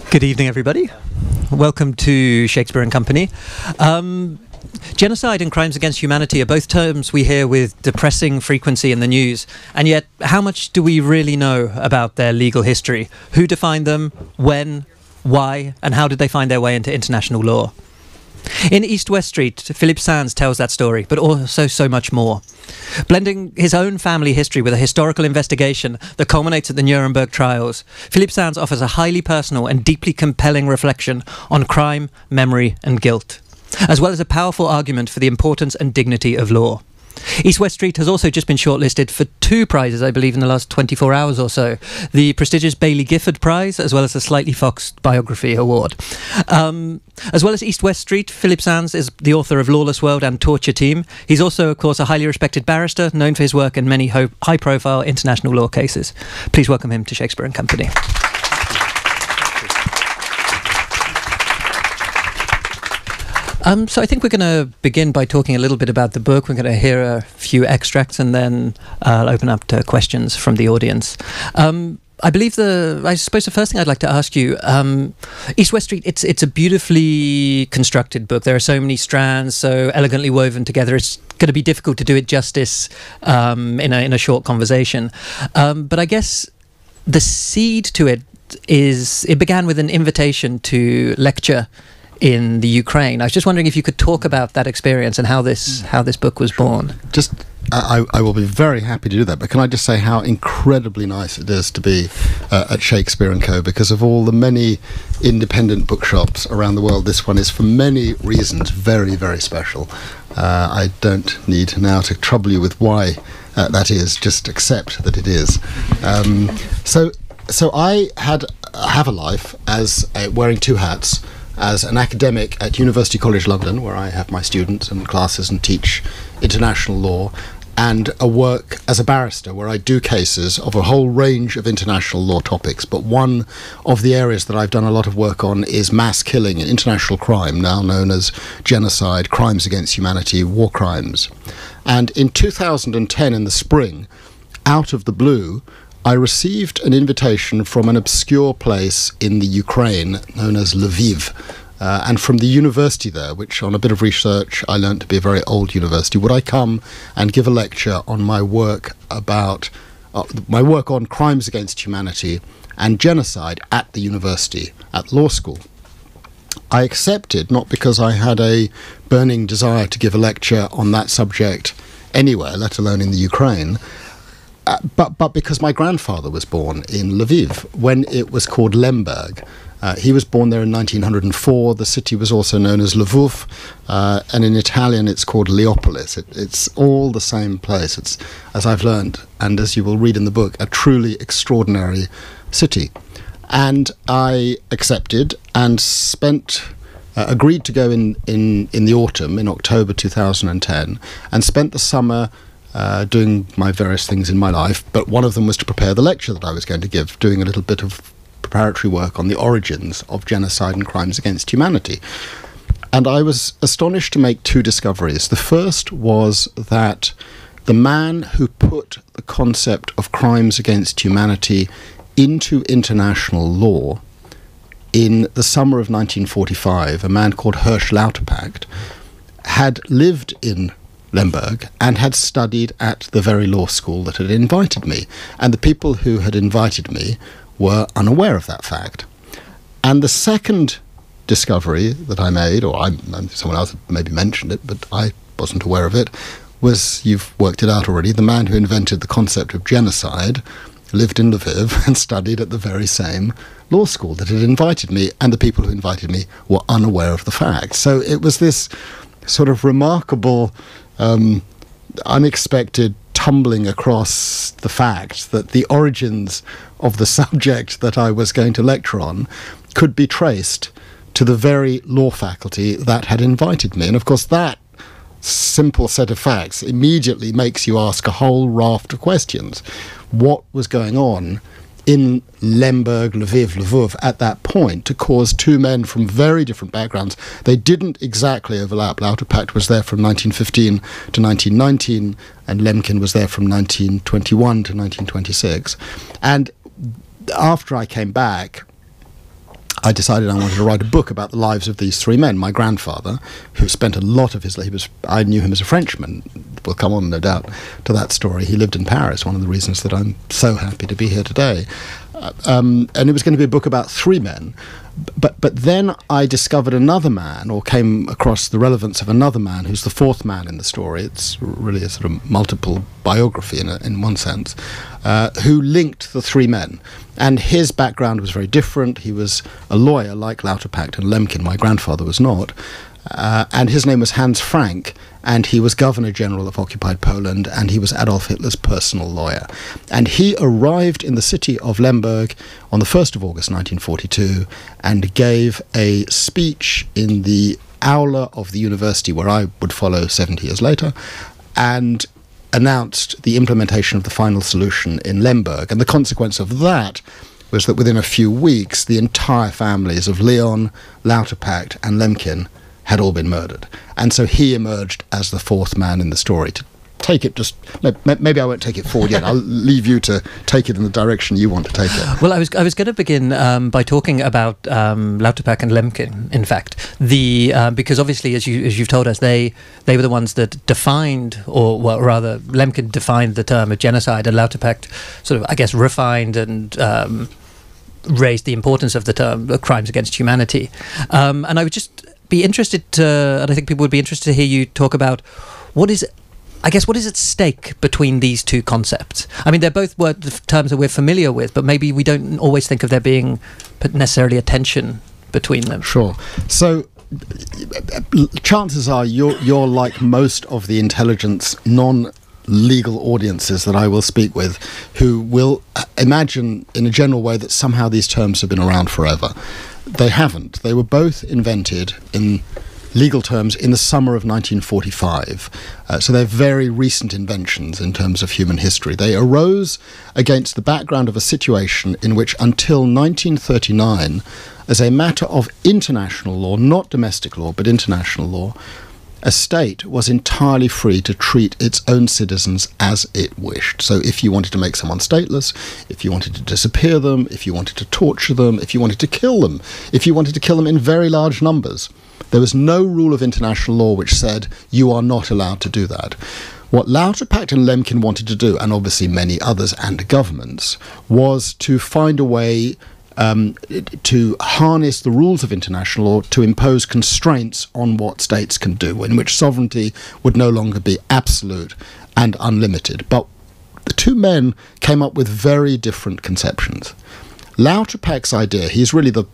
Good evening, everybody. Welcome to Shakespeare and Company. Genocide and crimes against humanity are both terms we hear with depressing frequency in the news, and yet how much do we really know about their legal history? Who defined them, when, why, and how did they find their way into international law? In East-West Street, Philippe Sands tells that story, but also so much more. Blending his own family history with a historical investigation that culminates at the Nuremberg trials, Philippe Sands offers a highly personal and deeply compelling reflection on crime, memory, and guilt, as well as a powerful argument for the importance and dignity of law. East-West Street has also just been shortlisted for 2 prizes, I believe, in the last 24 hours or so. The prestigious Baillie Gifford Prize, as well as the Slightly Foxed Biography Award. As well as East-West Street, Philippe Sands is the author of Lawless World and Torture Team. He's also, of course, a highly respected barrister, known for his work in many high-profile international law cases. Please welcome him to Shakespeare and Company. So I think we're going to begin by talking a little bit about the book. We're going to hear a few extracts and then I'll open up to questions from the audience. I suppose the first thing I'd like to ask you, East-West Street, it's a beautifully constructed book. There are so many strands, so elegantly woven together. It's going to be difficult to do it justice in a short conversation. But I guess the seed to it began with an invitation to lecture in the Ukraine. I was just wondering if you could talk about that experience and how this book was born. I will be very happy to do that, but can I just say how incredibly nice it is to be at Shakespeare & Co, because of all the many independent bookshops around the world. This one is, for many reasons, very, very special. I don't need now to trouble you with why that is, just accept that it is. So I have a life as wearing 2 hats, as an academic at University College London, where I have my students and classes and teach international law, and a work as a barrister where I do cases of a whole range of international law topics. But one of the areas that I've done a lot of work on is mass killing and international crime, now known as genocide, crimes against humanity, war crimes. And in 2010, in the spring, out of the blue, I received an invitation from an obscure place in the Ukraine known as Lviv, and from the university there, which on a bit of research I learned to be a very old university. Would I come and give a lecture on my work on crimes against humanity and genocide at the university, at law school? I accepted, not because I had a burning desire to give a lecture on that subject anywhere, let alone in the Ukraine, but because my grandfather was born in Lviv when it was called Lemberg. He was born there in 1904. The city was also known as Lvov, and in Italian it's called Leopolis. It's all the same place. It's, as I've learned, and as you will read in the book, a truly extraordinary city. And I accepted and agreed to go in the autumn, in October 2010, and spent the summer doing my various things in my life, but one of them was to prepare the lecture that I was going to give, doing a little bit of preparatory work on the origins of genocide and crimes against humanity. And I was astonished to make 2 discoveries. The first was that the man who put the concept of crimes against humanity into international law in the summer of 1945, a man called Hirsch Lauterpacht, had lived in Lemberg and had studied at the very law school that had invited me, and the people who had invited me were unaware of that fact. And the second discovery that I made, or someone else maybe mentioned it, but I wasn't aware of it, was, you've worked it out already, the man who invented the concept of genocide lived in Lviv and studied at the very same law school that had invited me, and the people who invited me were unaware of the fact. So it was this sort of remarkable unexpected tumbling across the fact that the origins of the subject that I was going to lecture on could be traced to the very law faculty that had invited me. And of course that simple set of facts immediately makes you ask a whole raft of questions. What was going on in Lemberg, Lviv, Lvov at that point to cause 2 men from very different backgrounds? They didn't exactly overlap. Lauterpacht was there from 1915 to 1919, and Lemkin was there from 1921 to 1926. And after I came back, I decided I wanted to write a book about the lives of these three men. My grandfather, who spent a lot of his life, I knew him as a Frenchman. We'll come on, no doubt, to that story. He lived in Paris, one of the reasons that I'm so happy to be here today. And it was going to be a book about three men. But then I discovered another man, or came across the relevance of another man who's the fourth man in the story. It's really a sort of multiple biography in one sense, who linked the three men. And his background was very different. He was a lawyer like Lauterpacht and Lemkin. My grandfather was not. And his name was Hans Frank, and he was Governor General of occupied Poland, and he was Adolf Hitler's personal lawyer. And he arrived in the city of Lemberg on the 1st of August 1942 and gave a speech in the aula of the university where I would follow 70 years later, and announced the implementation of the final solution in Lemberg. And the consequence of that was that within a few weeks, the entire families of Leon, Lauterpacht, and Lemkin had all been murdered. And so he emerged as the fourth man in the story. To take it just... Maybe I won't take it forward yet. I'll leave you to take it in the direction you want to take it. Well, I was going to begin by talking about Lauterpacht and Lemkin, in fact. Because obviously, as you've told us, they were the ones that defined, or well, rather, Lemkin defined the term of genocide, and Lauterpacht sort of, I guess, refined and raised the importance of the term crimes against humanity. And I would just be interested to, and I think people would be interested to hear you talk about what is at stake between these two concepts. I mean, they're both terms that we're familiar with, but maybe we don't always think of there being necessarily a tension between them. Sure. So chances are you're like most of the intelligence non-legal audiences that I will speak with, who will imagine in a general way that somehow these terms have been around forever. They haven't. They were both invented in legal terms in the summer of 1945. So they're very recent inventions in terms of human history. They arose against the background of a situation in which until 1939, as a matter of international law, not domestic law, but international law, a state was entirely free to treat its own citizens as it wished. So if you wanted to make someone stateless, if you wanted to disappear them, if you wanted to torture them, if you wanted to kill them, if you wanted to kill them in very large numbers, there was no rule of international law which said you are not allowed to do that. What Lauterpacht and Lemkin wanted to do, and obviously many others and governments, was to find a way to harness the rules of international law to impose constraints on what states can do, in which sovereignty would no longer be absolute and unlimited. But the two men came up with very different conceptions. Lauterpacht's idea, he's really the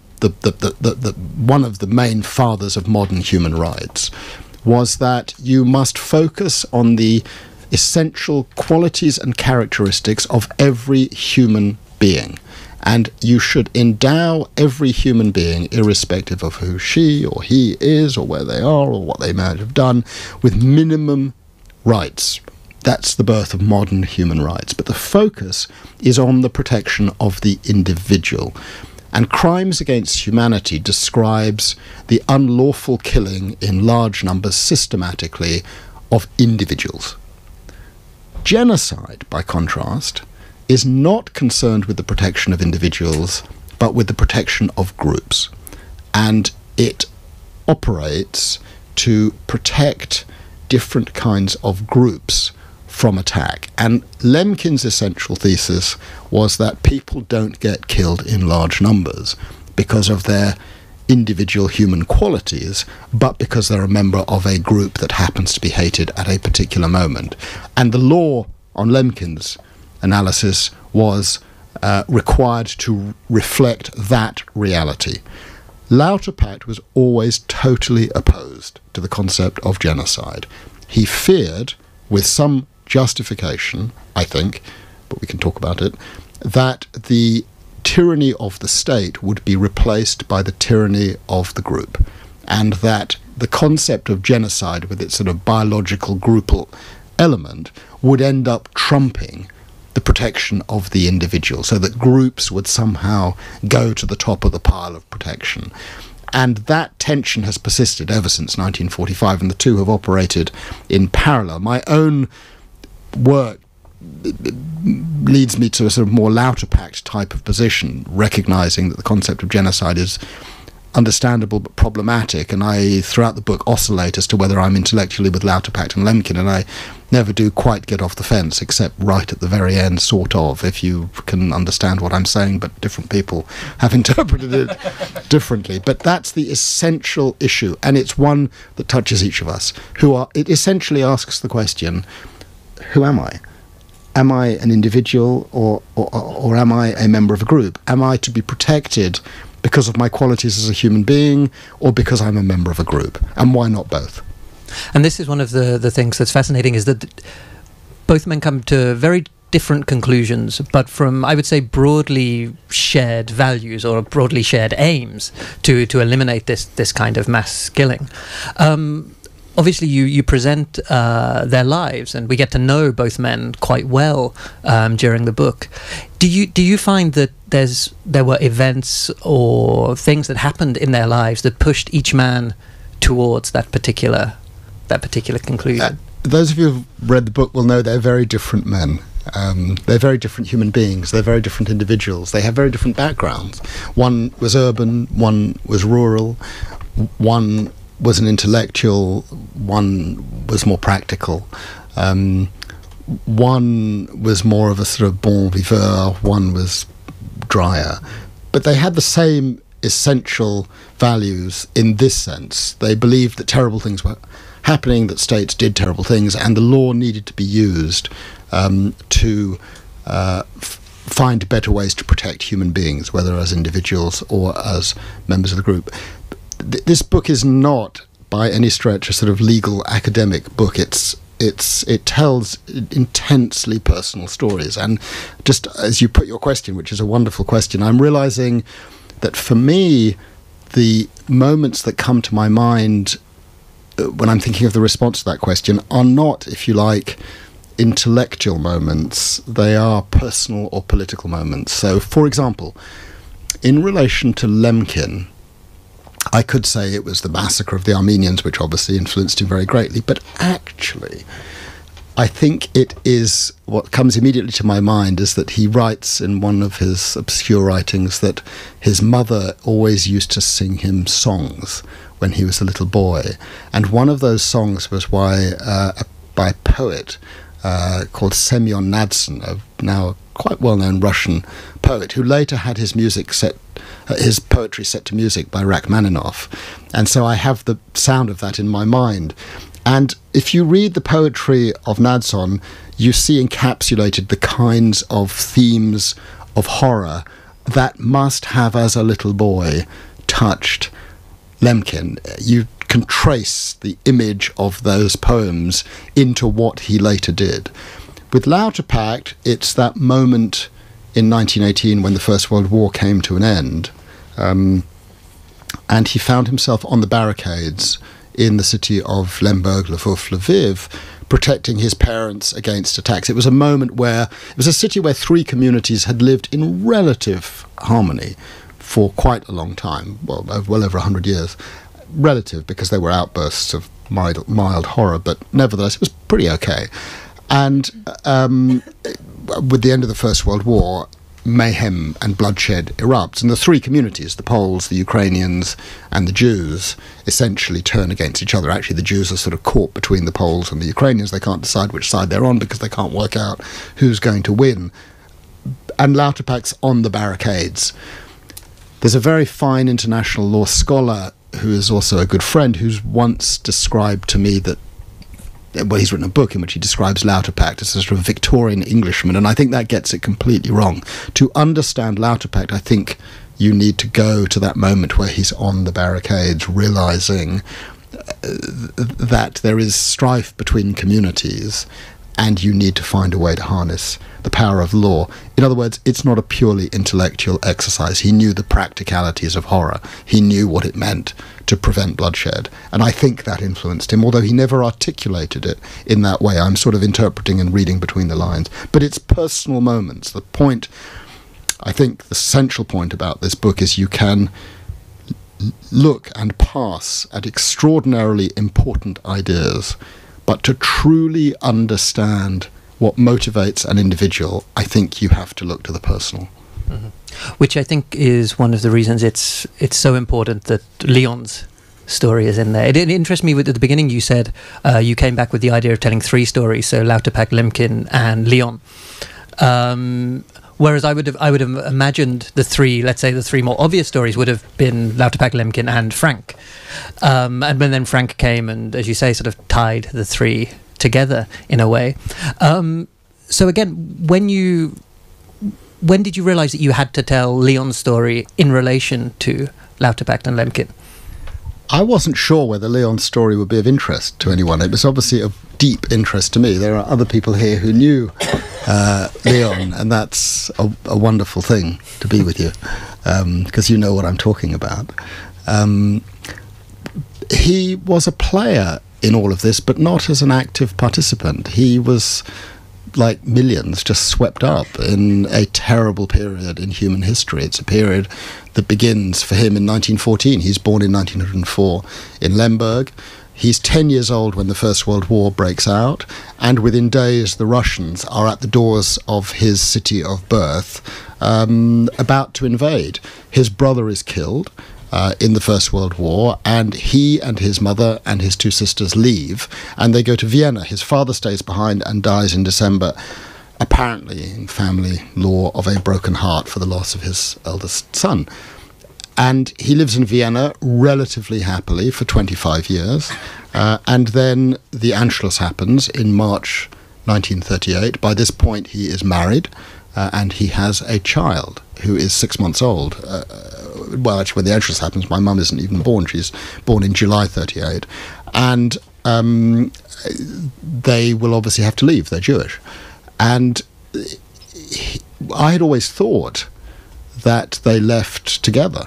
one of the main fathers of modern human rights, was that you must focus on the essential qualities and characteristics of every human being. And you should endow every human being, irrespective of who she or he is, or where they are, or what they might have done, with minimum rights. That's the birth of modern human rights. But the focus is on the protection of the individual. And Crimes Against Humanity describes the unlawful killing in large numbers systematically of individuals. Genocide, by contrast, is not concerned with the protection of individuals, but with the protection of groups. And it operates to protect different kinds of groups from attack. And Lemkin's essential thesis was that people don't get killed in large numbers because of their individual human qualities, but because they're a member of a group that happens to be hated at a particular moment. And the law, on Lemkin's analysis, was required to reflect that reality. Lauterpacht was always totally opposed to the concept of genocide. He feared, with some justification, I think, but we can talk about it, that the tyranny of the state would be replaced by the tyranny of the group, and that the concept of genocide, with its sort of biological groupal element, would end up trumping the protection of the individual, so that groups would somehow go to the top of the pile of protection. And that tension has persisted ever since 1945, and the two have operated in parallel. My own work leads me to a sort of more Lauterpacht type of position, recognizing that the concept of genocide is understandable but problematic, and I throughout the book oscillate as to whether I'm intellectually with Lauterpacht and Lemkin, and I never do quite get off the fence, except right at the very end, sort of, if you can understand what I'm saying, but different people have interpreted it differently. But that's the essential issue, and it's one that touches each of us. It essentially asks the question, who am I? Am I an individual, or am I a member of a group? Am I to be protected because of my qualities as a human being, or because I'm a member of a group? And why not both? And this is one of the things that's fascinating, is that both men come to very different conclusions, but from, I would say, broadly shared values or broadly shared aims to eliminate this kind of mass killing. Obviously, you present their lives, and we get to know both men quite well during the book. Do you find that there were events or things that happened in their lives that pushed each man towards that particular conclusion? Those of you who've read the book will know they're very different men. They're very different human beings. They're very different individuals. They have very different backgrounds. One was urban, one was rural, one was an intellectual, one was more practical. One was more of a sort of bon viveur, one was drier. But they had the same essential values in this sense. They believed that terrible things were happening, that states did terrible things, and the law needed to be used to find better ways to protect human beings, whether as individuals or as members of the group. This book is not, by any stretch, a sort of legal academic book. It tells intensely personal stories. And just as you put your question, which is a wonderful question, I'm realizing that for me, the moments that come to my mind when I'm thinking of the response to that question are not, if you like, intellectual moments. They are personal or political moments. So, for example, in relation to Lemkin, I could say it was the massacre of the Armenians, which obviously influenced him very greatly, but actually, I think it is, what comes immediately to my mind is that he writes in one of his obscure writings that his mother always used to sing him songs when he was a little boy, and one of those songs was by a poet called Semyon Nadson, now a quite well-known Russian poet, who later had his poetry set to music by Rachmaninoff. And so I have the sound of that in my mind. And if you read the poetry of Nadson, you see encapsulated the kinds of themes of horror that must have, as a little boy, touched Lemkin. You can trace the image of those poems into what he later did. With Lauterpacht, it's that moment in 1918 when the First World War came to an end, and he found himself on the barricades in the city of Lemberg, Lvov, Lviv, protecting his parents against attacks. It was a moment where, it was a city where three communities had lived in relative harmony for quite a long time, well over 100 years. Relative, because there were outbursts of mild horror, but nevertheless it was pretty okay. And with the end of the First World War, mayhem and bloodshed erupts, and the three communities, the Poles, the Ukrainians, and the Jews, essentially turn against each other. Actually, the Jews are sort of caught between the Poles and the Ukrainians. They can't decide which side they're on because they can't work out who's going to win. And Lauterpacht's on the barricades. There's a very fine international law scholar who is also a good friend, who's once described to me that, well, he's written a book in which he describes Lauterpacht as a sort of Victorian Englishman, and I think that gets it completely wrong. To understand Lauterpacht, I think you need to go to that moment where he's on the barricades, realizing that there is strife between communities, and you need to find a way to harness the power of law. In other words, it's not a purely intellectual exercise. He knew the practicalities of horror. He knew what it meant to prevent bloodshed. And I think that influenced him, although he never articulated it in that way. I'm sort of interpreting and reading between the lines. But it's personal moments. The point, I think the central point about this book is you can look and pass at extraordinarily important ideas, but to truly understand what motivates an individual, I think you have to look to the personal. Mm-hmm. Which I think is one of the reasons it's so important that Leon's story is in there. It interests me at the beginning you said you came back with the idea of telling 3 stories, so Lauterpacht, Lemkin and Leon. Whereas I would have imagined the 3 more obvious stories would have been Lauterpacht, Lemkin and Frank. And then Frank came and, as you say, sort of tied the 3 together in a way. So again, when did you realise that you had to tell Leon's story in relation to Lauterpacht and Lemkin? I wasn't sure whether Leon's story would be of interest to anyone. It was obviously of deep interest to me. There are other people here who knew Leon, and that's a wonderful thing to be with you, because you know what I'm talking about. He was a player in all of this, but not as an active participant. He was, like millions, just swept up in a terrible period in human history. It's a period that begins for him in 1914. He's born in 1904 in Lemberg. He's 10 years old when the First World War breaks out, and within days the Russians are at the doors of his city of birth, about to invade. His brother is killed in the First World War, and he and his mother and his 2 sisters leave, and they go to Vienna. His father stays behind and dies in December, apparently in family law, of a broken heart for the loss of his eldest son. And he lives in Vienna relatively happily for 25 years, and then the Anschluss happens in March 1938. By this point he is married, and he has a child who is 6 months old. Well, actually, when the Anschluss happens, my mum isn't even born. She's born in July 38. And they will obviously have to leave. They're Jewish. And I had always thought that they left together.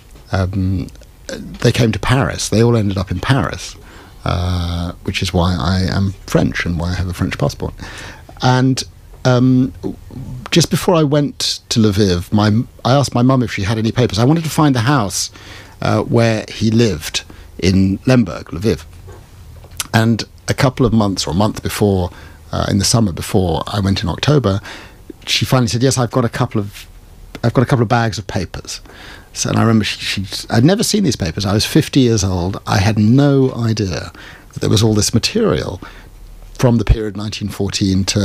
They came to Paris. They all ended up in Paris, which is why I am French and why I have a French passport. And just before I went to Lviv, I asked my mum if she had any papers. I wanted to find the house where he lived in Lemberg, Lviv. And a couple of months or a month before, in the summer before I went in October, she finally said, "Yes, I've got a couple of bags of papers." So, and I remember I'd never seen these papers. I was 50 years old. I had no idea that there was all this material from the period 1914 to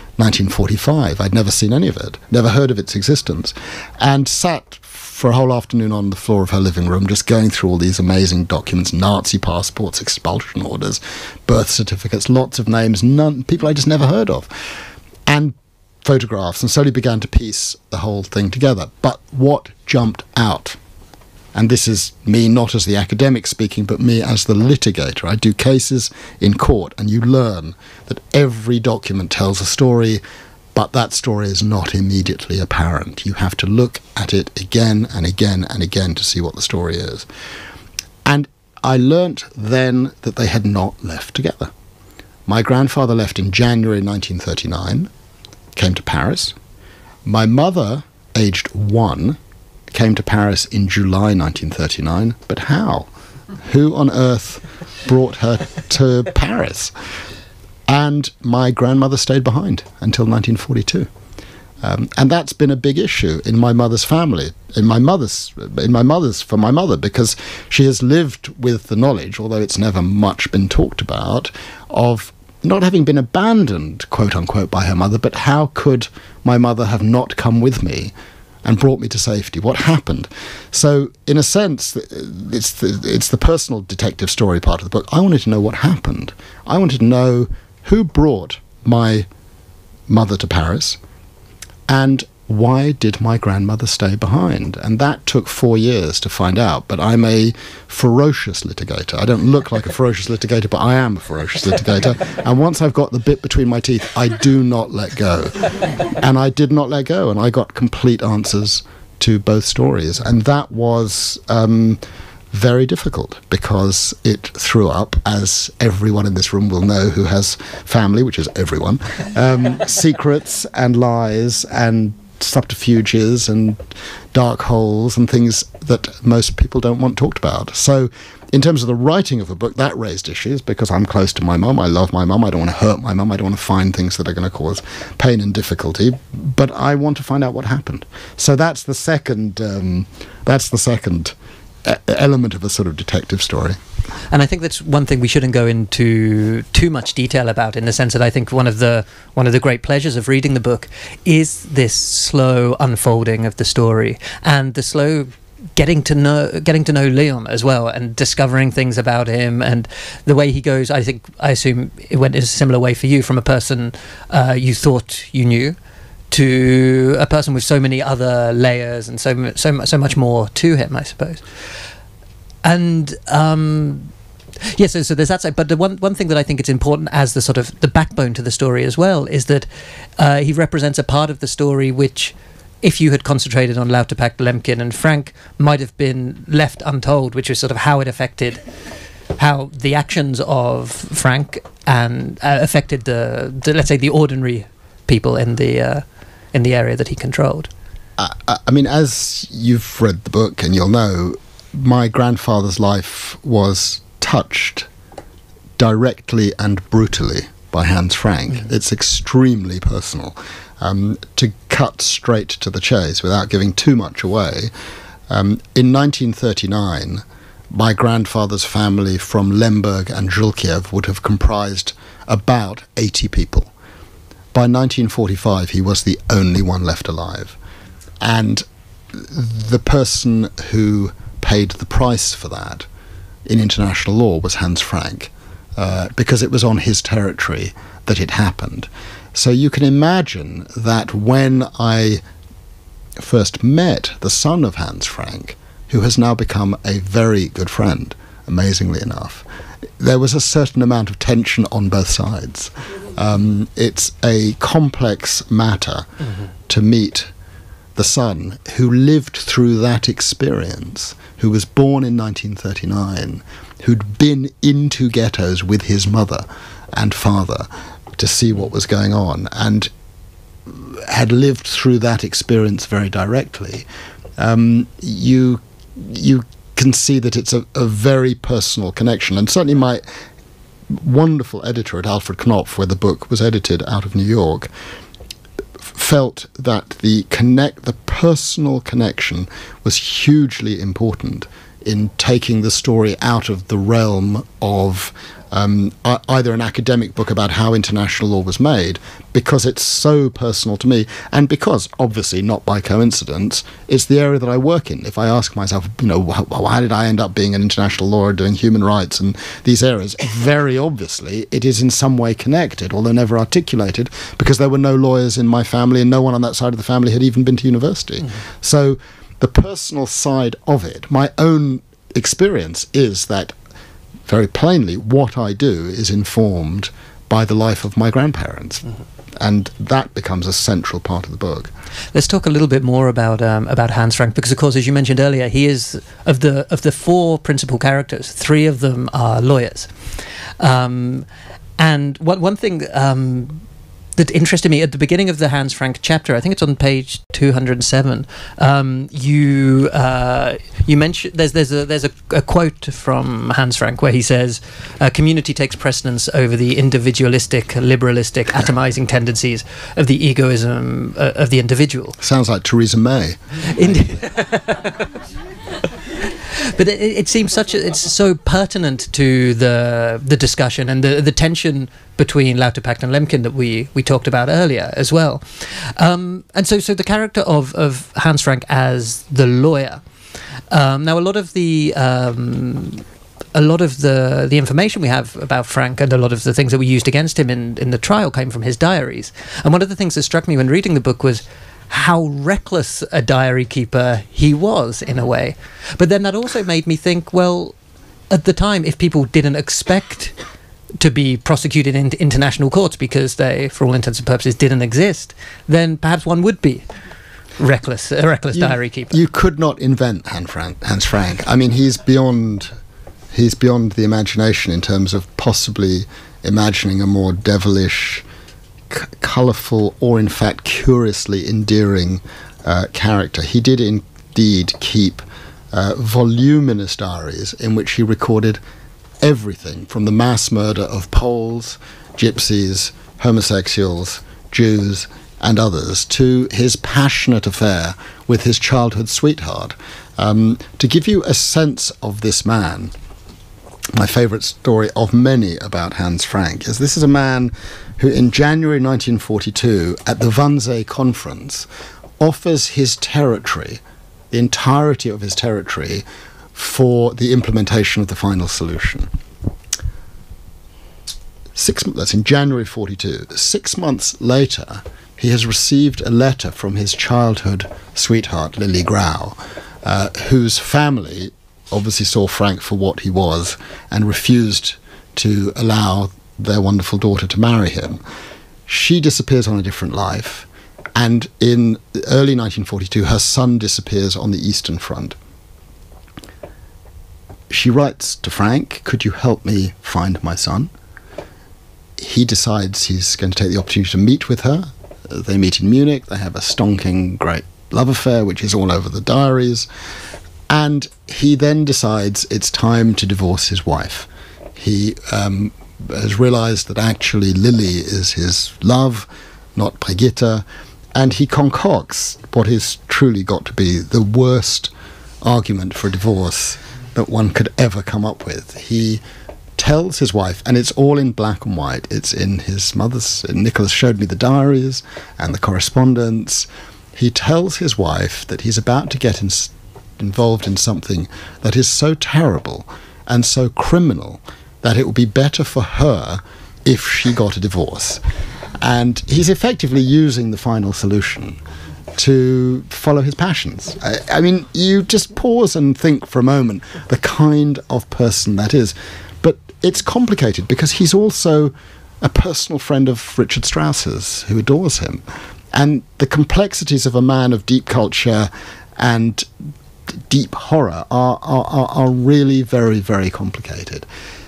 1945. I'd never seen any of it, never heard of its existence, and sat for a whole afternoon on the floor of her living room just going through all these amazing documents, Nazi passports, expulsion orders, birth certificates, lots of names, people I just never heard of, and photographs, and slowly began to piece the whole thing together. But what jumped out, and this is me not as the academic speaking, but me as the litigator. I do cases in court, and you learn that every document tells a story, but that story is not immediately apparent. You have to look at it again and again and again to see what the story is. And I learnt then that they had not left together. My grandfather left in January 1939, came to Paris. My mother, aged 1, came to Paris in July 1939, but how? Who on earth brought her to Paris? And my grandmother stayed behind until 1942. And that's been a big issue in my mother's family, for my mother, because she has lived with the knowledge, although it's never much been talked about, of not having been abandoned, quote unquote, by her mother, but how could my mother have not come with me and brought me to safety? What happened? So, in a sense, it's the personal detective story part of the book. I wanted to know what happened. I wanted to know who brought my mother to Paris, and why did my grandmother stay behind? And that took 4 years to find out. But I'm a ferocious litigator. I don't look like a ferocious litigator, but I am a ferocious litigator. And once I've got the bit between my teeth, I do not let go. And I did not let go, and I got complete answers to both stories. And that was very difficult, because it threw up, as everyone in this room will know who has family, which is everyone, secrets and lies and subterfuges and dark holes and things that most people don't want talked about. So in terms of the writing of a book, that raised issues because I'm close to my mum. I love my mum. I don't want to hurt my mum. I don't want to find things that are going to cause pain and difficulty. But I want to find out what happened. So that's the second. Element of a sort of detective story. And I think that's one thing we shouldn't go into too much detail about, in the sense that I think one of the great pleasures of reading the book is this slow unfolding of the story and the slow getting to know Leon as well, and discovering things about him and the way he goes. I assume it went in a similar way for you, from a person you thought you knew to a person with so many other layers and so much more to him, I suppose. And yes, so there's that side. But the one thing that I think is important as the sort of the backbone to the story as well is that he represents a part of the story which, if you had concentrated on Lauterpacht, Lemkin and Frank, might have been left untold, which was sort of how it affected, how the actions of Frank and affected the let's say the ordinary people in the area that he controlled. I mean, as you've read the book and you'll know, my grandfather's life was touched directly and brutally by Hans Frank. Mm-hmm. It's extremely personal. To cut straight to the chase without giving too much away, in 1939, my grandfather's family from Lemberg and Żylkiew would have comprised about 80 people. By 1945, he was the only one left alive. And the person who paid the price for that in international law was Hans Frank, because it was on his territory that it happened. So you can imagine that when I first met the son of Hans Frank, who has now become a very good friend, amazingly enough, there was a certain amount of tension on both sides. It's a complex matter to meet the son who lived through that experience, who was born in 1939, who'd been into ghettos with his mother and father to see what was going on, and had lived through that experience very directly. You can see that it's a very personal connection, and certainly my wonderful editor at Alfred Knopf, where the book was edited out of New York, felt that the personal connection was hugely important in taking the story out of the realm of either an academic book about how international law was made, because it's so personal to me, and because, obviously, not by coincidence, it's the area that I work in. If I ask myself, how did I end up being an international lawyer doing human rights and these areas, very obviously it is in some way connected, although never articulated, because there were no lawyers in my family and no one on that side of the family had even been to university. Mm-hmm. So the personal side of it, my own experience is that, very plainly, what I do is informed by the life of my grandparents. Mm-hmm. And that becomes a central part of the book. Let's talk a little bit more about Hans Frank, because, of course, as you mentioned earlier, he is, of the four principal characters, three of them are lawyers. And one thing that interested me at the beginning of the Hans Frank chapter, I think it's on page 207. You mentioned there's a quote from Hans Frank where he says, "Community takes precedence over the individualistic, liberalistic, atomizing tendencies of the egoism of the individual." Sounds like Theresa May. But it seems it's so pertinent to the discussion and the tension between Lauterpacht and Lemkin that we talked about earlier as well. And so the character of Hans Frank as the lawyer. Now, a lot of the information we have about Frank and a lot of the things that we used against him in the trial came from his diaries. And one of the things that struck me when reading the book was how reckless a diary keeper he was, in a way. But then that also made me think, well, at the time, if people didn't expect to be prosecuted in international courts because they, for all intents and purposes, didn't exist, then perhaps one would be a reckless diary keeper. You could not invent Hans Frank. I mean, he's beyond the imagination in terms of possibly imagining a more devilish, colourful or, in fact, curiously endearing character. He did indeed keep voluminous diaries in which he recorded everything from the mass murder of Poles, Gypsies, homosexuals, Jews, and others, to his passionate affair with his childhood sweetheart. To give you a sense of this man, my favourite story of many about Hans Frank is this is a man who in January 1942 at the Wannsee Conference offers his territory, the entirety of his territory, for the implementation of the final solution. That's in January 42. 6 months later, he has received a letter from his childhood sweetheart, Lily Grau, whose family obviously saw Frank for what he was and refused to allow their wonderful daughter to marry him. She disappears on a different life, and in early 1942, her son disappears on the Eastern Front. She writes to Frank, "Could you help me find my son?" He decides he's going to take the opportunity to meet with her. They meet in Munich. They have a stonking, great love affair, which is all over the diaries. And he then decides it's time to divorce his wife. He has realized that actually Lily is his love, not Brigitte, and he concocts what is truly got to be the worst argument for divorce that one could ever come up with. He tells his wife, and it's all in black and white, it's in his mother's, Nicholas showed me the diaries and the correspondence. He tells his wife that he's about to get involved in something that is so terrible and so criminal that it would be better for her if she got a divorce. And he's effectively using the final solution to follow his passions. I mean, you just pause and think for a moment the kind of person that is. But it's complicated because he's also a personal friend of Richard Strauss's, who adores him. And the complexities of a man of deep culture and deep horror are really very, very complicated.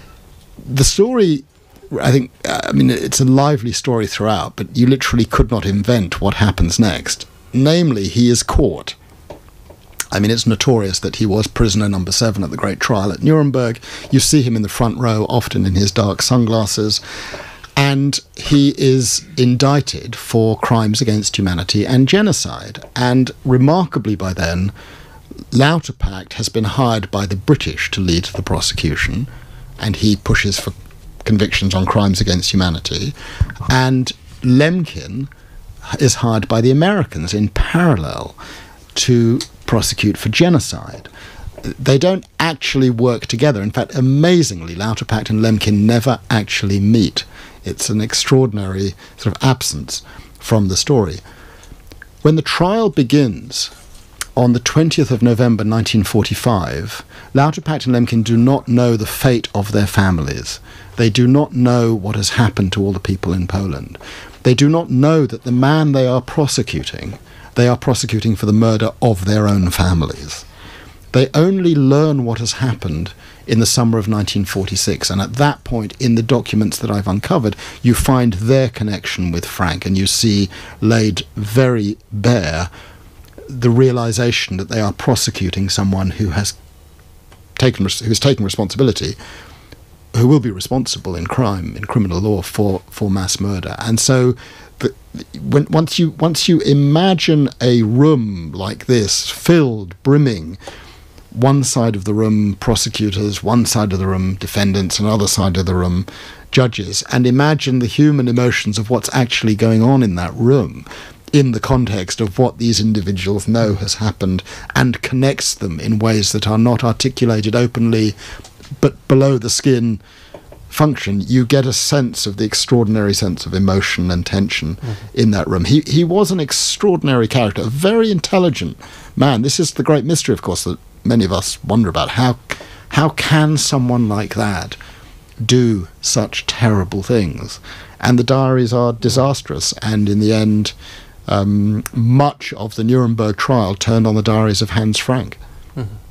The story, I think, it's a lively story throughout, but you literally could not invent what happens next. Namely, he is caught. I mean, it's notorious that he was prisoner number 7 at the great trial at Nuremberg. You see him in the front row, often in his dark sunglasses. And he is indicted for crimes against humanity and genocide. And remarkably by then, Lauterpacht has been hired by the British to lead the prosecution, and he pushes for convictions on crimes against humanity. And Lemkin is hired by the Americans in parallel to prosecute for genocide. They don't actually work together. In fact, amazingly, Lauterpacht and Lemkin never actually meet. It's an extraordinary sort of absence from the story. When the trial begins on the 20th of November 1945, Lauterpacht and Lemkin do not know the fate of their families. They do not know what has happened to all the people in Poland. They do not know that the man they are prosecuting for the murder of their own families. They only learn what has happened in the summer of 1946, and at that point, in the documents that I've uncovered, you find their connection with Frank, and you see laid very bare the realization that they are prosecuting someone who has taken responsibility, who will be responsible in crime, in criminal law, for mass murder. And so once you imagine a room like this, filled, brimming, one side of the room prosecutors, one side of the room defendants, another side of the room judges, and imagine the human emotions of what's actually going on in that room in the context of what these individuals know has happened, and connects them in ways that are not articulated openly but below the skin function, you get a sense of the extraordinary sense of emotion and tension in that room. He was an extraordinary character, a very intelligent man. This is the great mystery, of course, that many of us wonder about. How can someone like that do such terrible things? And the diaries are disastrous, and in the end, much of the Nuremberg trial turned on the diaries of Hans Frank.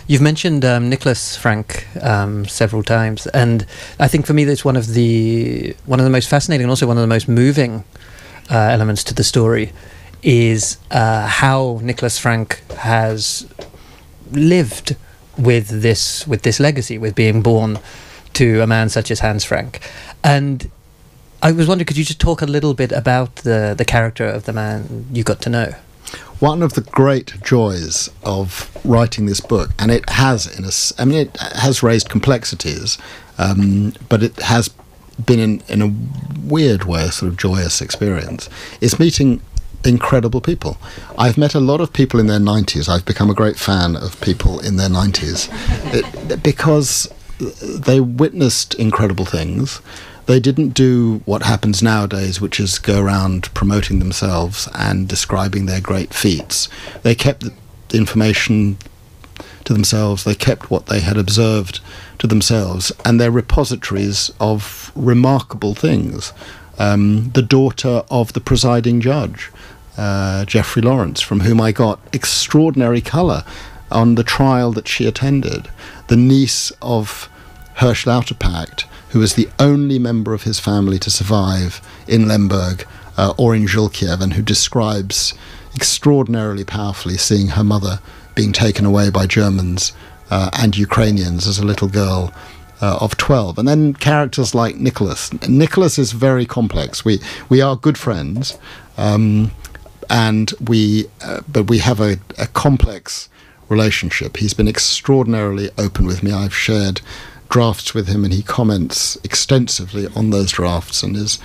You've mentioned Nicholas Frank several times, and I think for me that's one of the most fascinating and also one of the most moving elements to the story is how Nicholas Frank has lived with this legacy, with being born to a man such as Hans Frank. And I was wondering, could you just talk a little bit about the character of the man you got to know? One of the great joys of writing this book, and it has it has raised complexities, but it has been in a weird way a sort of joyous experience, is meeting incredible people. I've met a lot of people in their 90s. I've become a great fan of people in their 90s because they witnessed incredible things. They didn't do what happens nowadays, which is go around promoting themselves and describing their great feats. They kept the information to themselves. They kept what they had observed to themselves, and they're repositories of remarkable things. The daughter of the presiding judge, Geoffrey Lawrence, from whom I got extraordinary colour on the trial that she attended. The niece of Hirsch Lauterpacht, who was the only member of his family to survive in Lemberg or in Zhilkiev, and who describes extraordinarily powerfully seeing her mother being taken away by Germans and Ukrainians as a little girl of 12. And then characters like Nicholas. Nicholas is very complex. We are good friends, but we have a complex relationship. He's been extraordinarily open with me. I've shared drafts with him, and he comments extensively on those drafts and is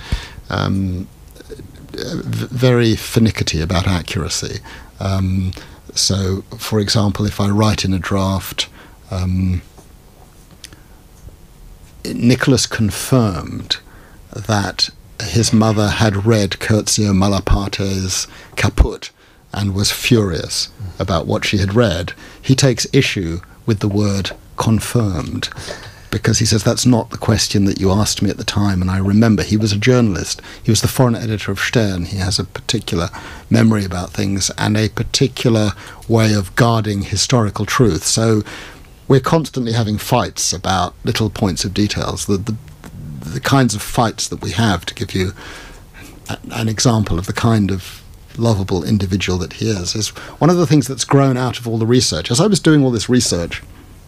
very finicky about accuracy. So, for example, if I write in a draft, Nicholas confirmed that his mother had read Curzio Malaparte's Caput and was furious about what she had read. He takes issue with the word confirmed, because he says that's not the question that you asked me at the time. And I remember he was a journalist. He was the foreign editor of Stern. He has a particular memory about things and a particular way of guarding historical truth. So we're constantly having fights about little points of details. The kinds of fights that we have, to give you an example of the kind of lovable individual that he is one of the things that's grown out of all the research. As I was doing all this research,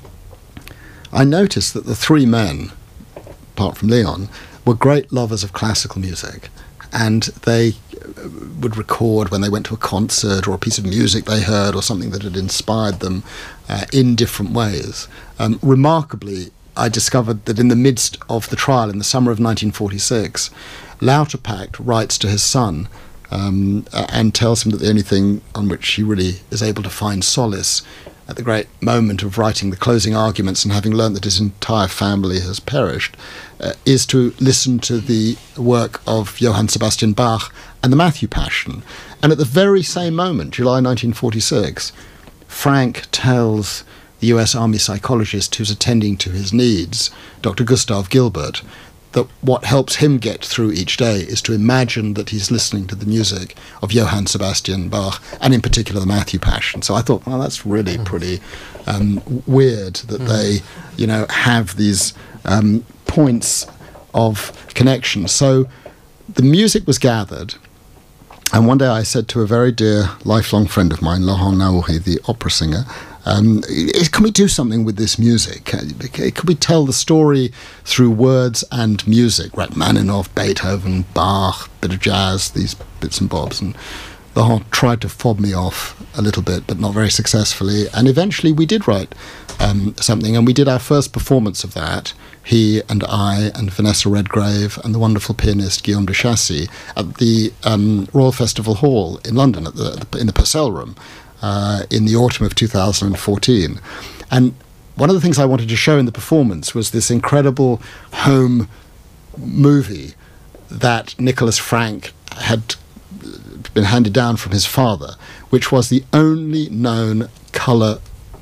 I noticed that the three men, apart from Leon, were great lovers of classical music, and they would record when they went to a concert or a piece of music they heard or something that had inspired them in different ways. Remarkably, I discovered that in the midst of the trial in the summer of 1946, Lauterpacht writes to his son and tells him that the only thing on which he really is able to find solace at the great moment of writing the closing arguments and having learned that his entire family has perished, is to listen to the work of Johann Sebastian Bach and the Matthew Passion. And at the very same moment, July 1946, Frank tells the US Army psychologist who's attending to his needs, Dr. Gustav Gilbert, that what helps him get through each day is to imagine that he's listening to the music of Johann Sebastian Bach, and in particular the Matthew Passion. So I thought, well, that's really pretty weird that they, have these points of connection. So the music was gathered, and one day I said to a very dear lifelong friend of mine, Laurent Naouri, the opera singer, can we do something with this music? Can we tell the story through words and music? Rachmaninoff, Beethoven, Bach, bit of jazz, these bits and bobs. And Laurent tried to fob me off a little bit, but not very successfully. And eventually we did write something, and we did our first performance of that, he and I and Vanessa Redgrave and the wonderful pianist Guillaume de Chassis, at the Royal Festival Hall in London, in the Purcell Room, in the autumn of 2014. And one of the things I wanted to show in the performance was this incredible home movie that Nicholas Frank had been handed down from his father, which was the only known colour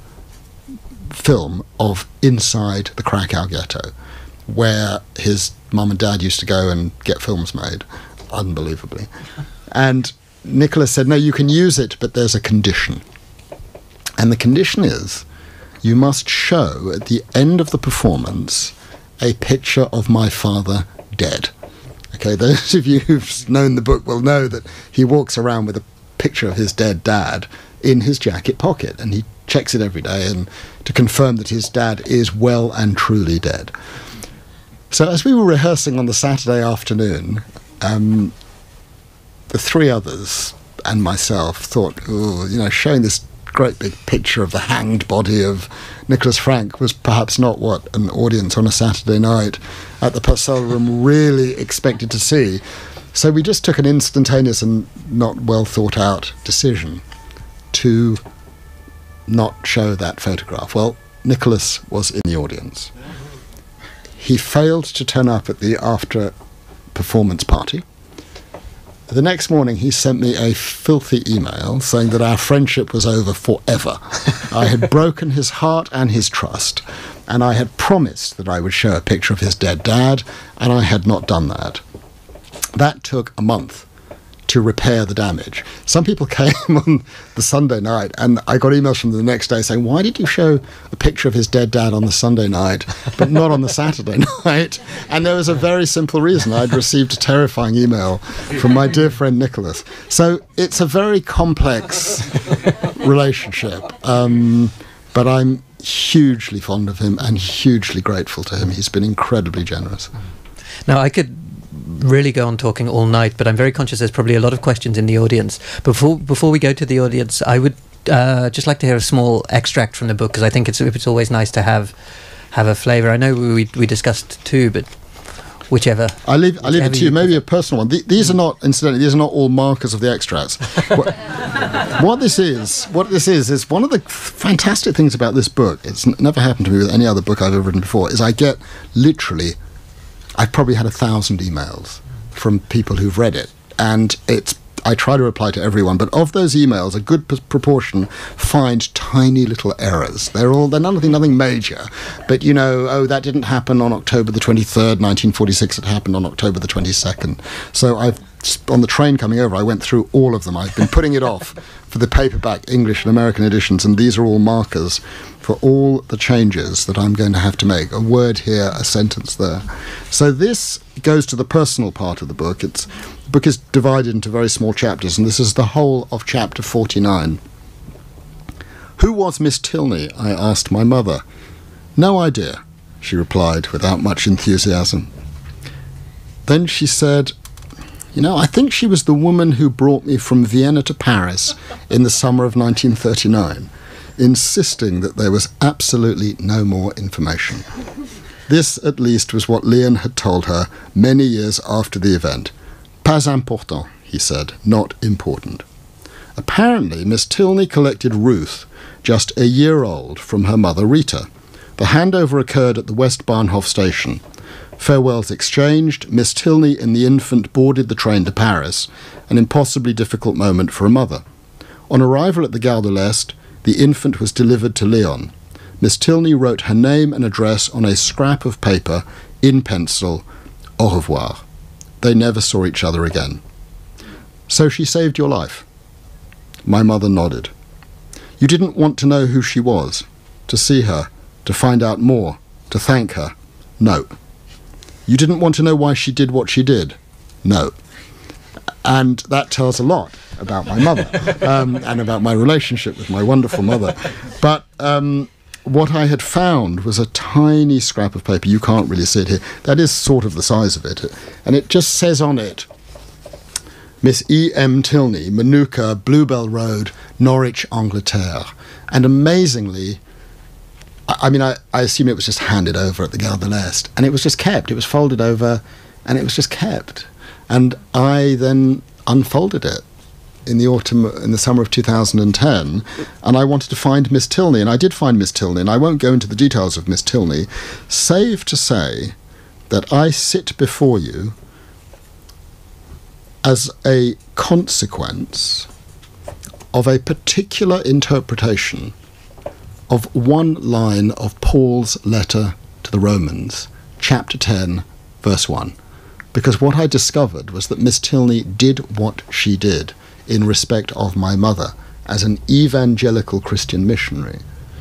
film of inside the Krakow ghetto, where his mum and dad used to go and get films made, unbelievably. And Nicholas said, no, you can use it, but there's a condition. And the condition is you must show at the end of the performance a picture of my father dead. Okay, those of you who've known the book will know that he walks around with a picture of his dead dad in his jacket pocket, and he checks it every day and to confirm that his dad is well and truly dead. So as we were rehearsing on the Saturday afternoon, the three others and myself thought, showing this great big picture of the hanged body of Nicholas Frank was perhaps not what an audience on a Saturday night at the Purcell Room really expected to see. So we just took an instantaneous and not well thought out decision to not show that photograph. Well, Nicholas was in the audience. He failed to turn up at the after performance party. The next morning, he sent me a filthy email saying that our friendship was over forever. I had broken his heart and his trust, and I had promised that I would show a picture of his dead dad, and I had not done that. That took a month to repair the damage. Some people came on the Sunday night, and I got emails from them the next day saying, why did you show a picture of his dead dad on the Sunday night, but not on the Saturday night? And there was a very simple reason. I'd received a terrifying email from my dear friend Nicholas. So it's a very complex relationship, but I'm hugely fond of him and hugely grateful to him. He's been incredibly generous. Now, I could really go on talking all night, but I'm very conscious there's probably a lot of questions in the audience. Before we go to the audience, I would just like to hear a small extract from the book, because I think it's always nice to have a flavour. I know we discussed two, but whichever. I leave it to you. Maybe a personal one. These are not, incidentally, these are not all markers of the extracts. What this is one of the fantastic things about this book. It's never happened to me with any other book I've ever written before. Is I get literally, I've probably had 1,000 emails from people who've read it, and I try to reply to everyone, but of those emails, a good proportion find tiny little errors. They're nothing major, but that didn't happen on October the 23rd, 1946. It happened on October the 22nd. So on the train coming over, I went through all of them. I've been putting it off for the paperback English and American editions, and these are all markers for all the changes that I'm going to have to make. A word here, a sentence there. So this goes to the personal part of the book. The book is divided into very small chapters, and this is the whole of chapter 49. Who was Miss Tilney? I asked my mother. No idea, she replied without much enthusiasm. Then she said, I think she was the woman who brought me from Vienna to Paris in the summer of 1939, insisting that there was absolutely no more information. This, at least, was what Leon had told her many years after the event. Pas important, he said, not important. Apparently, Miss Tilney collected Ruth, just a year old, from her mother Rita. The handover occurred at the West Bahnhof station. Farewells exchanged, Miss Tilney and the infant boarded the train to Paris, an impossibly difficult moment for a mother. On arrival at the Gare de l'Est, the infant was delivered to Leon. Miss Tilney wrote her name and address on a scrap of paper, in pencil, au revoir. They never saw each other again. So she saved your life? My mother nodded. You didn't want to know who she was, to see her, to find out more, to thank her? No. You didn't want to know why she did what she did? No. And that tells a lot about my mother and about my relationship with my wonderful mother. But what I had found was a tiny scrap of paper. You can't really see it here. That is sort of the size of it. And it just says on it, Miss E.M. Tilney, Manuka, Bluebell Road, Norwich, Angleterre. And amazingly, I assume it was just handed over at the Gare de l'Est, and it was just kept. It was folded over, and it was just kept. And I then unfolded it in the summer of 2010, and I wanted to find Miss Tilney, and I did find Miss Tilney, and I won't go into the details of Miss Tilney, save to say that I sit before you as a consequence of a particular interpretation of one line of Paul's letter to the Romans, chapter 10, verse 1. Because what I discovered was that Miss Tilney did what she did in respect of my mother as an evangelical Christian missionary.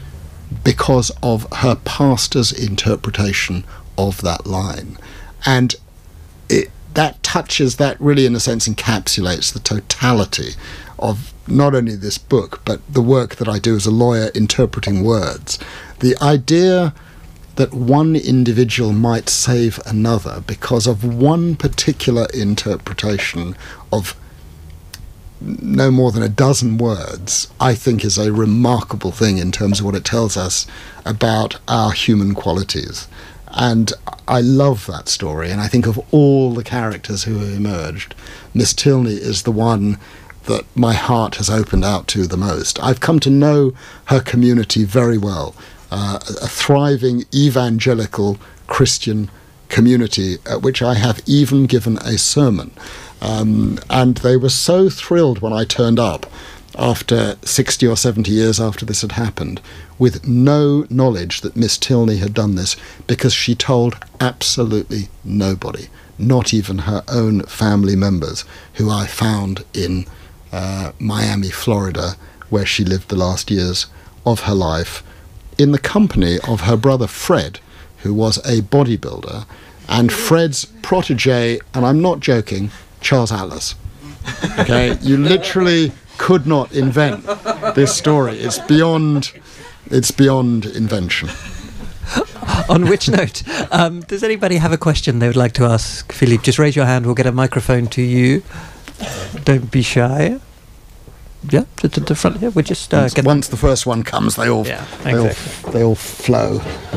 because of her pastor's interpretation of that line. And that touches, that really in a sense encapsulates the totality of not only this book, but the work that I do as a lawyer interpreting words. The idea that one individual might save another because of one particular interpretation of no more than a dozen words, I think is a remarkable thing in terms of what it tells us about our human qualities. And I love that story, and I think of all the characters who have emerged, Miss Tilney is the one that my heart has opened out to the most. I've come to know her community very well, a thriving evangelical Christian community at which I have even given a sermon. And they were so thrilled when I turned up after 60 or 70 years after this had happened, with no knowledge that Miss Tilney had done this, because she told absolutely nobody, not even her own family members, who I found in Miami, Florida, where she lived the last years of her life, in the company of her brother Fred, who was a bodybuilder, and Fred's protege, and I'm not joking, Charles Atlas. Okay, you literally could not invent this story. It's beyond invention. On which note, does anybody have a question they would like to ask Philippe? Just raise your hand, we'll get a microphone to you. Don't be shy. Yeah, to the front here. We just once the first one comes, they all flow.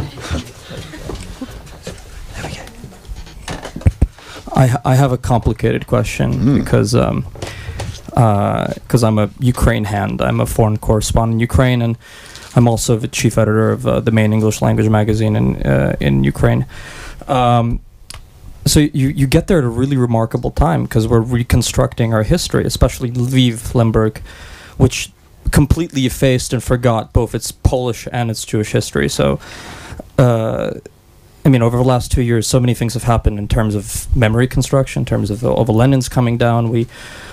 There we go. I have a complicated question because I'm a Ukraine hand. I'm a foreign correspondent in Ukraine, and I'm also the chief editor of the main English language magazine in Ukraine. So you get there at a really remarkable time, because we're reconstructing our history, especially Lviv, Lemberg, which completely effaced and forgot both its Polish and its Jewish history. So, I mean, over the last 2 years, so many things have happened in terms of memory construction, in terms of Lenin's coming down. We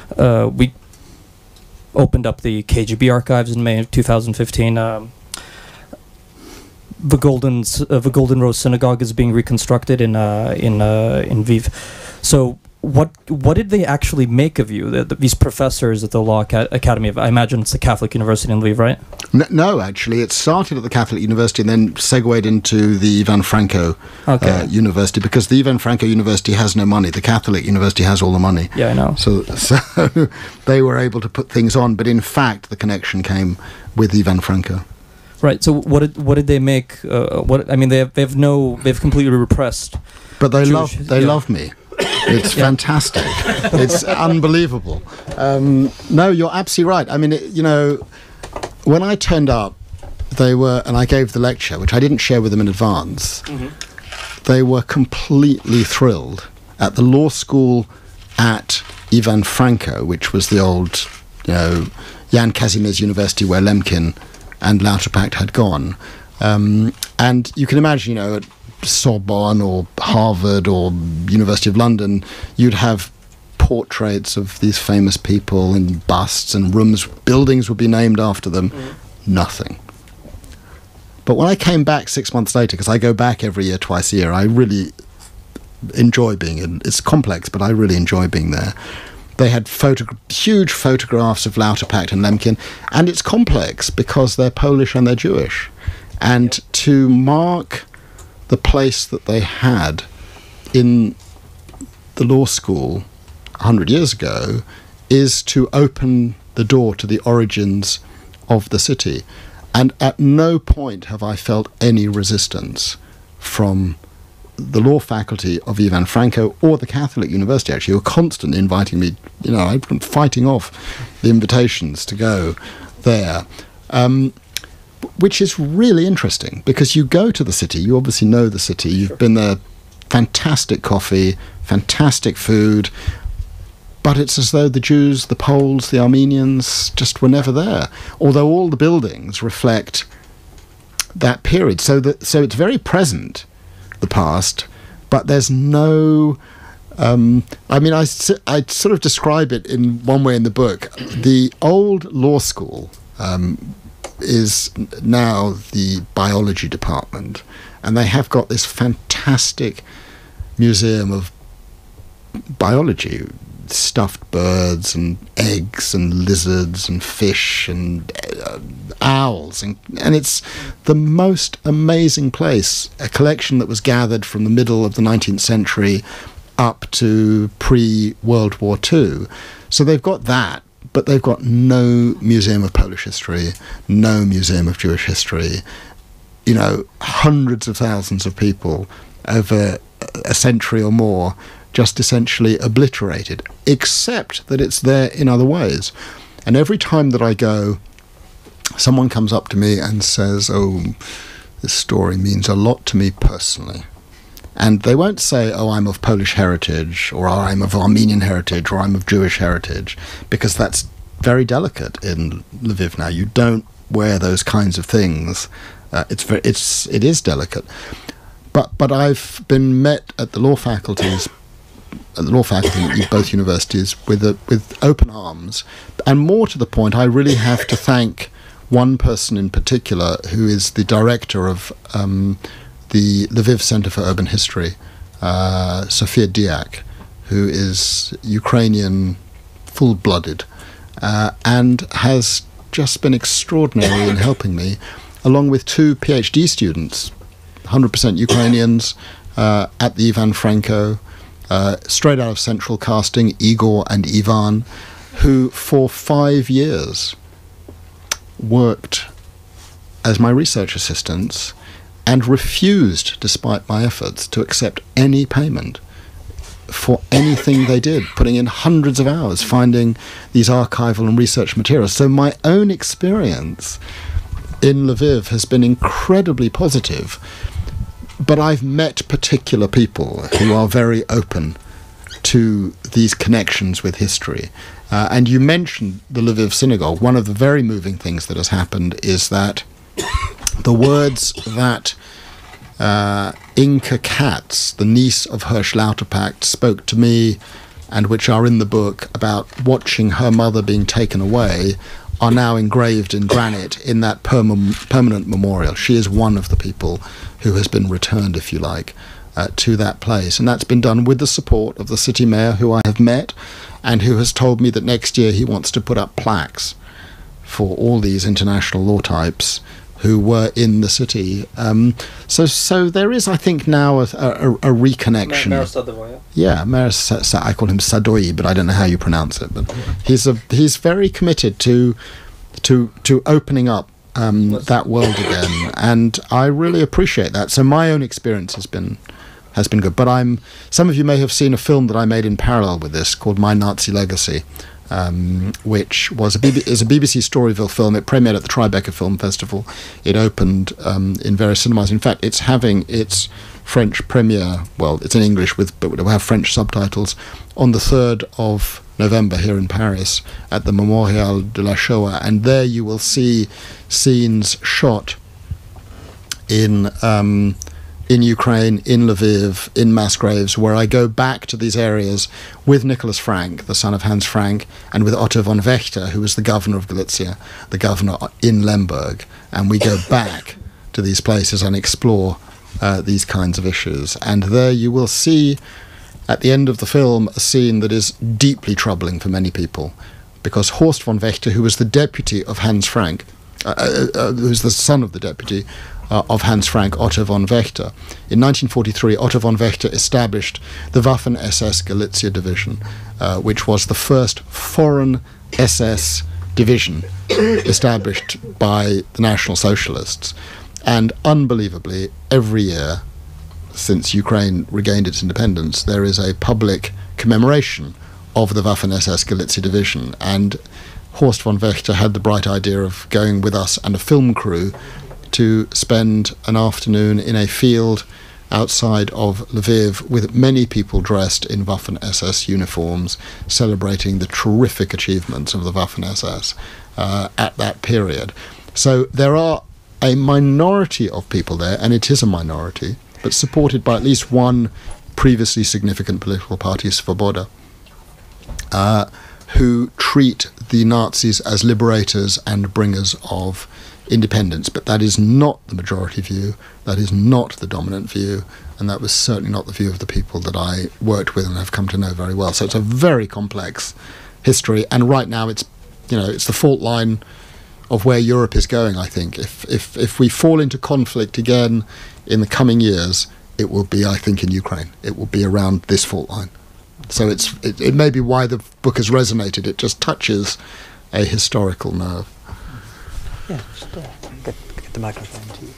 opened up the KGB archives in May of 2015. The Golden Rose Synagogue is being reconstructed in Lviv. So what did they actually make of you? These professors at the Law Academy of, I imagine it's the Catholic University in Lviv, right? No, actually, it started at the Catholic University and then segued into the Ivan Franko University, because the Ivan Franko University has no money. The Catholic University has all the money. Yeah, I know. So they were able to put things on, but in fact, the connection came with Ivan Franko. Right. So what did they make? They've completely repressed. But they love me. It's fantastic. It's unbelievable. No, you're absolutely right. I mean, when I turned up, and I gave the lecture, which I didn't share with them in advance. They were completely thrilled at the law school at Ivan Franko, which was the old, Jan Kazimierz University where Lemkin and Lauterpacht had gone. And you can imagine, at Sorbonne or Harvard or University of London, you'd have portraits of these famous people and busts and buildings would be named after them. Nothing. But when I came back 6 months later, because I go back every year, twice a year, I really enjoy being in. It's complex, but I really enjoy being there. They had huge photographs of Lauterpacht and Lemkin, and it's complex because they're Polish and they're Jewish. And to mark the place that they had in the law school 100 years ago is to open the door to the origins of the city. And at no point have I felt any resistance from the law faculty of Ivan Franko or the Catholic University, actually, who were constantly inviting me. I've been fighting off the invitations to go there, which is really interesting, because you go to the city, you obviously know the city, you've been there, fantastic coffee, fantastic food, but it's as though the Jews, the Poles, the Armenians just were never there, although all the buildings reflect that period. So it's very present, the past, but there's no... I sort of describe it in one way in the book. The old law school, is now the biology department, and they have got this fantastic museum of biology, stuffed birds and eggs and lizards and fish and owls, and it's the most amazing place, a collection that was gathered from the middle of the 19th century up to pre-World War II. So they've got that, but they've got no museum of Polish history, no museum of Jewish history. You know, hundreds of thousands of people over a century or more just essentially obliterated, except that it's there in other ways. And every time that I go, someone comes up to me and says, "Oh, this story means a lot to me personally." And they won't say, "Oh, I'm of Polish heritage," or "I'm of Armenian heritage," or "I'm of Jewish heritage," because that's very delicate in Lviv now. You don't wear those kinds of things. It is delicate. But I've been met at the law faculties, at both universities, with open arms. And more to the point, I really have to thank one person in particular, who is the director of the Lviv Center for Urban History, Sofia Diak, who is Ukrainian, full-blooded, and has just been extraordinary in helping me, along with two PhD students, 100% Ukrainians, at the Ivan Franko, straight out of Central Casting, Igor and Ivan, who for 5 years worked as my research assistants and refused, despite my efforts, to accept any payment for anything they did, putting in hundreds of hours finding these archival and research materials. So my own experience in Lviv has been incredibly positive, but I've met particular people who are very open to these connections with history. And you mentioned the Lviv synagogue. One of the very moving things that has happened is that the words that Inka Katz, the niece of Hirsch Lauterpacht, spoke to me, and which are in the book, about watching her mother being taken away, are now engraved in granite in that permanent memorial. She is one of the people who has been returned, if you like, to that place. And that's been done with the support of the city mayor, who I have met, and who has told me that next year he wants to put up plaques for all these international law types who were in the city. So there is, I think, now a reconnection. Mayor Sadovoya. Yeah, I call him Sadoi, but I don't know how you pronounce it. But he's very committed to opening up that world again, and I really appreciate that. So my own experience has been good. But some of you may have seen a film that I made in parallel with this called My Nazi Legacy, which is a BBC Storyville film. It premiered at the Tribeca Film Festival. It opened in various cinemas. In fact, it's having its French premiere, well, it's in English, but it will have French subtitles, on the 3rd of November here in Paris at the Memorial de la Shoah. And there you will see scenes shot in Ukraine, in Lviv, in mass graves, where I go back to these areas with Nicholas Frank, the son of Hans Frank, and with Otto von Wächter, who was the governor of Galicia, the governor in Lemberg. And we go back to these places and explore these kinds of issues. And there you will see, at the end of the film, a scene that is deeply troubling for many people, because Horst von Wächter, who was the deputy of Hans Frank, who was the son of the deputy of Hans Frank, Otto von Wächter. In 1943, Otto von Wächter established the Waffen-SS Galicia Division, which was the first foreign SS division established by the National Socialists. And unbelievably, every year since Ukraine regained its independence, there is a public commemoration of the Waffen-SS Galicia Division. And Horst von Wächter had the bright idea of going with us and a film crew to spend an afternoon in a field outside of Lviv with many people dressed in Waffen-SS uniforms, celebrating the terrific achievements of the Waffen-SS at that period. So there are a minority of people there, and it is a minority, but supported by at least one previously significant political party, Svoboda, who treat the Nazis as liberators and bringers of independence, but that is not the majority view, that is not the dominant view, and that was certainly not the view of the people that I worked with and have come to know very well. So it's a very complex history, and right now it's the fault line of where Europe is going, I think. If we fall into conflict again in the coming years, it will be, I think, in Ukraine. It will be around this fault line. So it may be why the book has resonated. It just touches a historical nerve. Yeah, just get the microphone to you.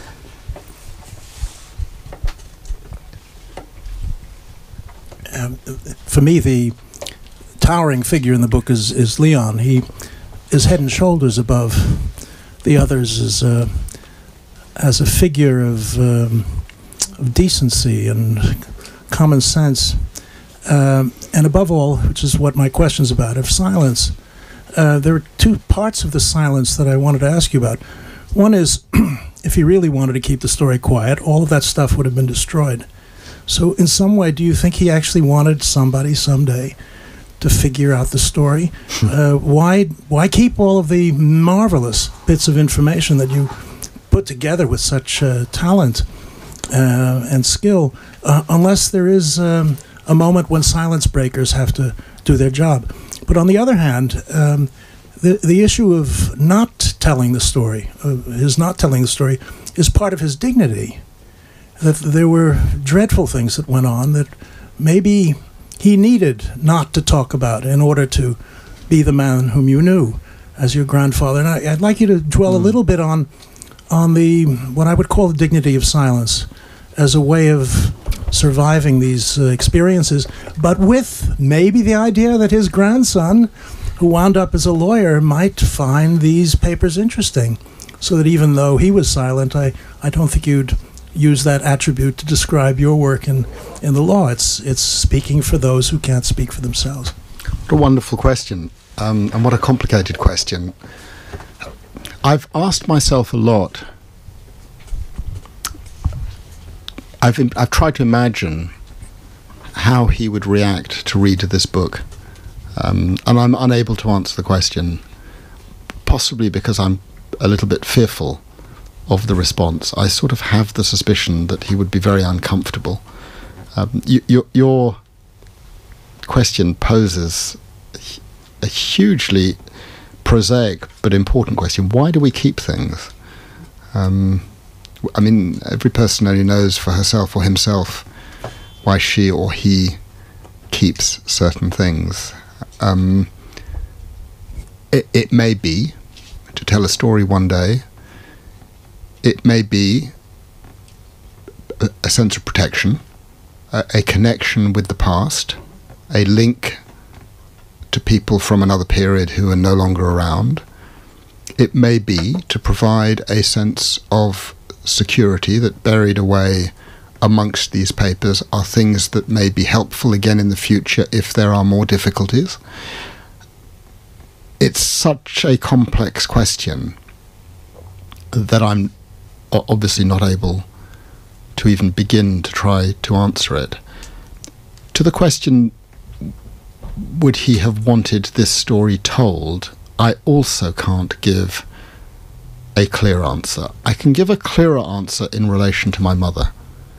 For me, the towering figure in the book is Leon. He is head and shoulders above the others as a figure of decency and common sense, and above all, which is what my question's about, of silence. There are two parts of the silence that I wanted to ask you about. One is, if he really wanted to keep the story quiet, all of that stuff would have been destroyed. So in some way, do you think he actually wanted somebody someday to figure out the story? Why keep all of the marvelous bits of information that you put together with such talent and skill, unless there is a moment when silence breakers have to do their job? But on the other hand, the issue of not telling the story, his not telling the story, is part of his dignity. That there were dreadful things that went on that maybe he needed not to talk about in order to be the man whom you knew as your grandfather. And I'd like you to dwell a little bit on the what I would call the dignity of silence as a way of surviving these experiences, but with maybe the idea that his grandson, who wound up as a lawyer, might find these papers interesting, so that even though he was silent, I don't think you'd use that attribute to describe your work in the law. It's speaking for those who can't speak for themselves. What a wonderful question, and what a complicated question. I've asked myself a lot. I've tried to imagine how he would react to read this book, and I'm unable to answer the question, possibly because I'm a little bit fearful of the response. I sort of have the suspicion that he would be very uncomfortable. Your question poses a hugely prosaic but important question. Why do we keep things? I mean, every person only knows for herself or himself why she or he keeps certain things. It may be to tell a story one day. It may be a sense of protection, a connection with the past, a link to people from another period who are no longer around. It may be to provide a sense of security that buried away amongst these papers are things that may be helpful again in the future if there are more difficulties. It's such a complex question that I'm obviously not able to even begin to try to answer it. To the question, would he have wanted this story told, I also can't give a clear answer. I can give a clearer answer in relation to my mother.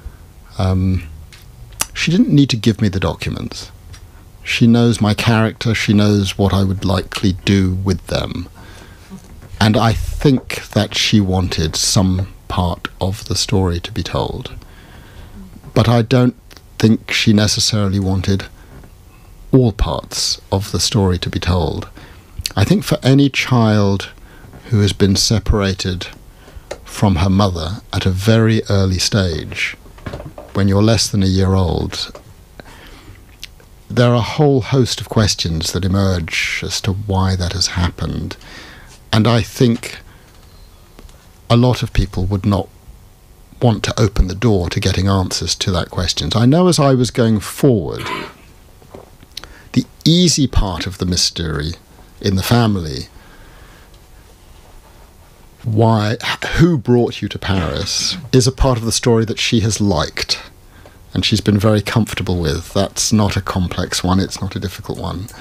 She didn't need to give me the documents. She knows my character, she knows what I would likely do with them. And I think that she wanted some part of the story to be told. But I don't think she necessarily wanted all parts of the story to be told. I think for any child who has been separated from her mother at a very early stage, when you're less than a year old, there are a whole host of questions that emerge as to why that has happened. And I think a lot of people would not want to open the door to getting answers to that questions. I know as I was going forward, the easy part of the mystery in the family, who brought you to Paris, is a part of the story that she has liked and she's been very comfortable with. That's not a complex one, it's not a difficult one.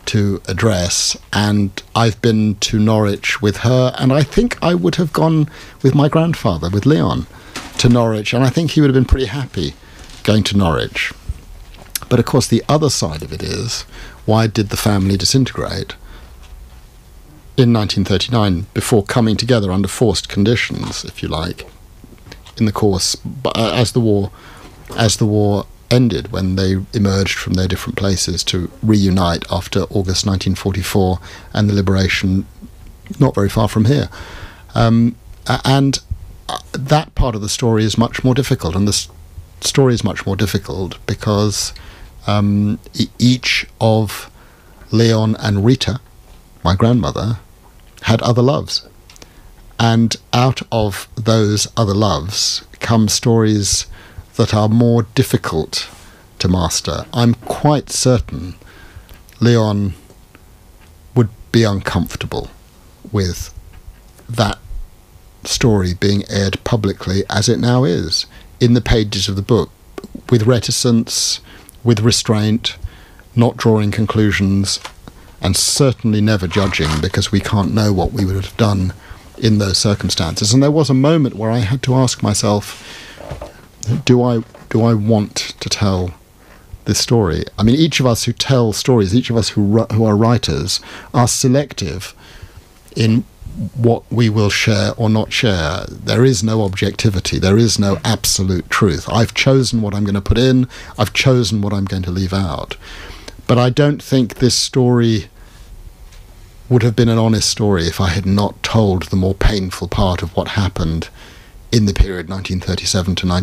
to address, and I've been to Norwich with her, and I think I would have gone with my grandfather, with Leon, to Norwich, and I think he would have been pretty happy going to Norwich. But of course the other side of it is, why did the family disintegrate in 1939 before coming together under forced conditions, if you like, in the course, as the war ended, when they emerged from their different places to reunite after August 1944 and the liberation not very far from here. And that part of the story is much more difficult, and the story is much more difficult because each of Leon and Rita, my grandmother, had other loves. And out of those other loves come stories that are more difficult to master. I'm quite certain Leon would be uncomfortable with that story being aired publicly as it now is, in the pages of the book, with reticence, with restraint, not drawing conclusions, and certainly never judging, because we can't know what we would have done in those circumstances. And there was a moment where I had to ask myself, do I want to tell this story? I mean, each of us who tell stories, each of us who are writers, are selective in what we will share or not share. There is no objectivity. There is no absolute truth. I've chosen what I'm going to put in. I've chosen what I'm going to leave out. But I don't think this story would have been an honest story if I had not told the more painful part of what happened in the period 1937 to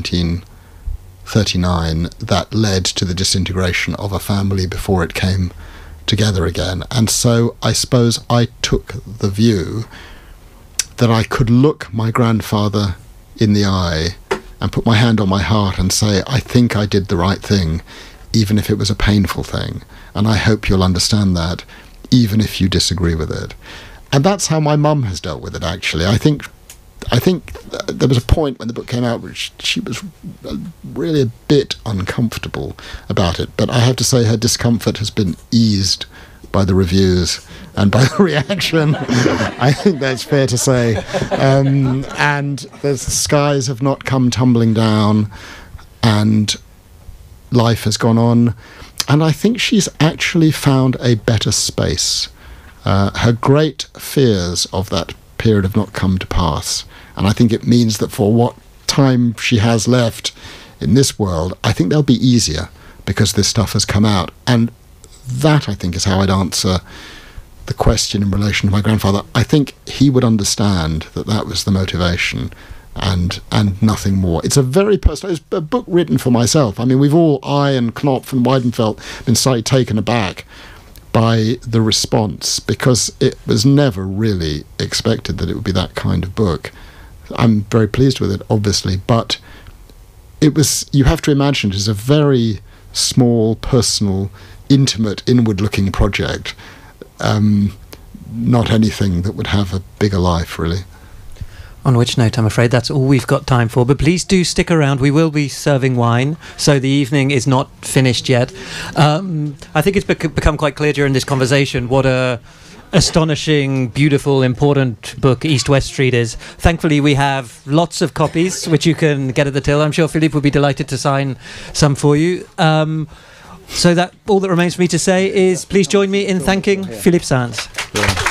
1939 that led to the disintegration of a family before it came together again. And so I suppose I took the view that I could look my grandfather in the eye and put my hand on my heart and say, I think I did the right thing, even if it was a painful thing. And I hope you'll understand that, even if you disagree with it. And that's how my mum has dealt with it, actually. I think there was a point when the book came out which she was really a bit uncomfortable about it, but I have to say her discomfort has been eased by the reviews and by the reaction. I think that's fair to say. And the skies have not come tumbling down, and life has gone on. And I think she's actually found a better space. Her great fears of that period have not come to pass. And I think it means that for what time she has left in this world, I think they'll be easier because this stuff has come out. And that, I think, is how I'd answer the question in relation to my grandfather. I think he would understand that that was the motivation and nothing more. It's a very personal, it's a book written for myself. I mean, we've all, I and Knopf and Weidenfeld, been slightly taken aback by the response, because it was never really expected that it would be that kind of book. I'm very pleased with it, obviously, but it was, you have to imagine it is a very small, personal, intimate, inward-looking project. Not anything that would have a bigger life, really. On which note, I'm afraid that's all we've got time for, but please do stick around. We will be serving wine, so the evening is not finished yet. I think it's become quite clear during this conversation what a astonishing, beautiful, important book East-West Street is. Thankfully, we have lots of copies, which you can get at the till. I'm sure Philippe would be delighted to sign some for you. So that all that remains for me to say is please join me in thanking Philippe Sands. Yeah.